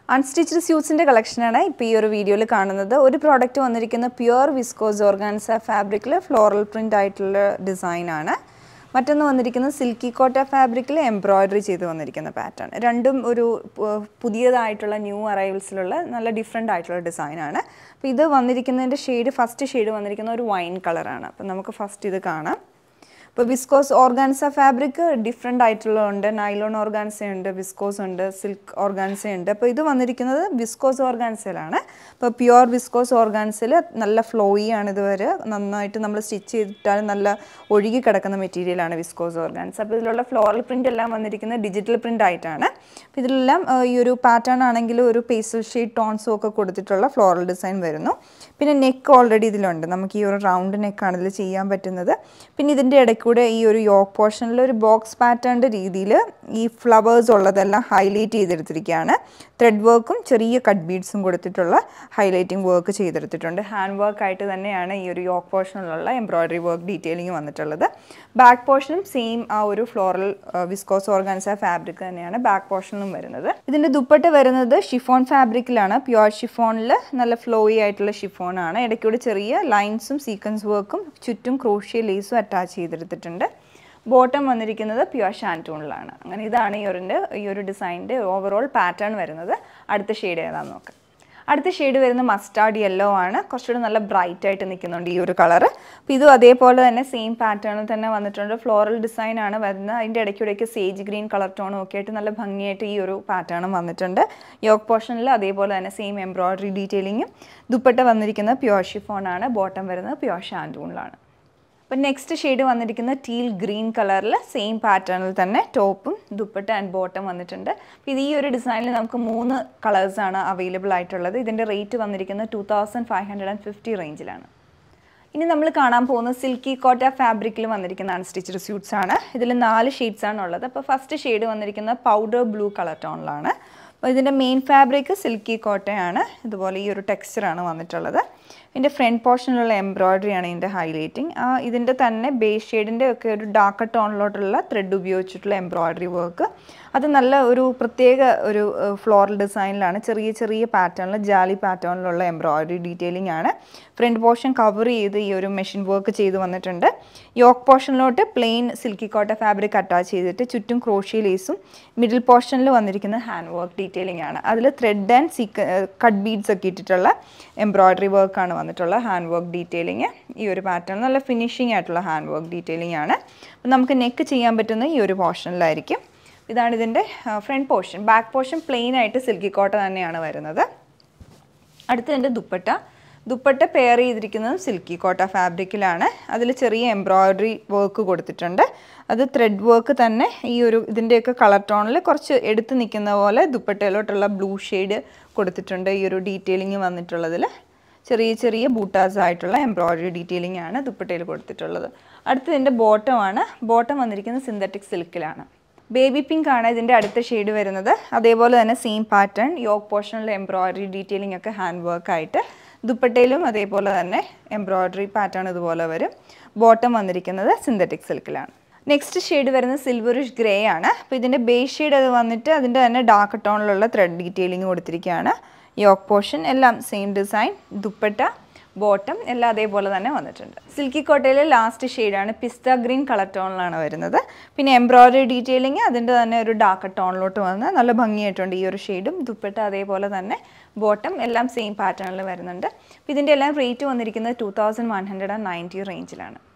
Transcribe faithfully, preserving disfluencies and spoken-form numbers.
Unstitched suits in the collection is a video. This product is pure viscose organza fabric floral print design. This is silky kota fabric embroidery pattern. Random new arrivals different design. This shade first shade is wine color. First Viscose Organza fabric different nylon organza, viscose, silk organza. Now, this is Viscose Organza. Pure Viscose Organza is flowy and stitch material Viscose Organza. This floral print is digital print. This pattern is pastel shade tones floral design. Neck already round neck. This yoke portion is a box pattern. These flowers are highlighted. Thread work and cut beads highlighting work. Hand work is yoke portion embroidery work detailing. Back portion same floral viscose organza fabric. Back portion this is dupatta chiffon fabric. Pure chiffon flowy chiffon. Lines and sequence work crochet lace attached. Bottom is pure shantoon. This is the design overall pattern. This shade is the shade is mustard yellow. It's a bright color. This is the same pattern. Floral design. This sage green color tone. This pattern. Yoke portion is same embroidery detailing. Dupatta pure chiffon. Bottom is pure shantoon. But next shade is teal green color, same pattern, top, dupatta and bottom. This design is three colors available. This rate is two thousand five hundred fifty range. Now we will see silky kota fabric unstitched suits. There are four shades. The first shade is powder blue color tone. The main fabric is silky kota. This is the texture. In the front portion of embroidery and highlighting. This is the base shade and darker tone thread embroidery work. That is a floral design, a pattern, jolly pattern embroidery detailing. Front portion cover this machine work. Yoke portion plain silky kota fabric attached chuttum crochet lace. Middle portion hand work detailing. That is thread and cut beads embroidery work. Hand work detailing. This pattern is finishing hand work detailing. We will neck this portion. This is the front portion. Back portion plain silky cotton. This is the dupatta. Dupatta pair is silky kota fabric. That is embroidery work. That is thread work. This is color tone. Dupatta blue shade. Detailing. ചെറിയ ചെറിയ ബൂട്ടാസ് ആയിട്ടുള്ള embroidery detailing ആണ് ദുപ്പട്ടയിൽ കൊടുത്തിട്ടുള്ളത്. അടുത്ത ഇതിന്റെ bottom ആണ്. Bottom വന്നിരിക്കുന്നത് synthetic സിൽക്കിലാണ്. Baby pink ആണ് ഇതിന്റെ അടുത്ത ഷെയ്ഡ് വരുന്നത്. അതേപോലെ തന്നെ സെയിം പാറ്റേൺ യോക്ക് പോർഷനിലെ എംബ്രോയിഡറി ഡീറ്റെയിലിംഗ് ഒക്കെ ഹാൻഡ് വർക്ക് ആയിട്ട് ദുപ്പട്ടയിലും അതേപോലെ തന്നെ എംബ്രോയിഡറി പാറ്റേൺ ഇതുപോലെ വരും. ബോട്ടം വന്നിരിക്കുന്നത് സിന്തറ്റിക് സിൽക്കിലാണ്. നെക്സ്റ്റ് ഷെയ്ഡ് വരുന്നത് സിൽവറിഷ് ഗ്രേ ആണ്. അപ്പോൾ ഇതിന്റെ ബേസ് ഷെയ്ഡ് അത് വന്നിട്ട് അതിന്റെ തന്നെ ഡാർക്ക് ടോണിലുള്ള ത്രെഡ് ഡീറ്റെയിലിംഗ് കൊടുത്തിരിക്കുകയാണ്. Yoke portion എല്ലാം same design, dupatta, bottom എല്ലാം അതേപോലെ തന്നെ വന്നിട്ടുണ്ട്. സിൽക്കി കോട്ടയിലെ ലാസ്റ്റ് ഷെയ്ഡാണ് പിസ്ത ഗ്രീൻ കളർ ടോണിലാണ് വരുന്നത്. പിന്നെ എംബ്രോയിഡറി ഡീറ്റെയിലിംഗ് അതിൻ്റെ തന്നെ ഒരു ഡാർക്ക് ടോണിലോട്ട് വന്ന് നല്ല ഭംഗിയായിട്ടുണ്ട് ഈ ഒരു ഷെയ്ഡും. ദുപ്പട്ട അതേപോലെ തന്നെ ബോട്ടം എല്ലാം സെയിം പാറ്റേണിൽ വരുന്നുണ്ട്. ഇതിൻ്റെ എല്ലാം റേറ്റ് വന്നിരിക്കുന്നത് two thousand one hundred and ninety റേഞ്ചിലാണ്.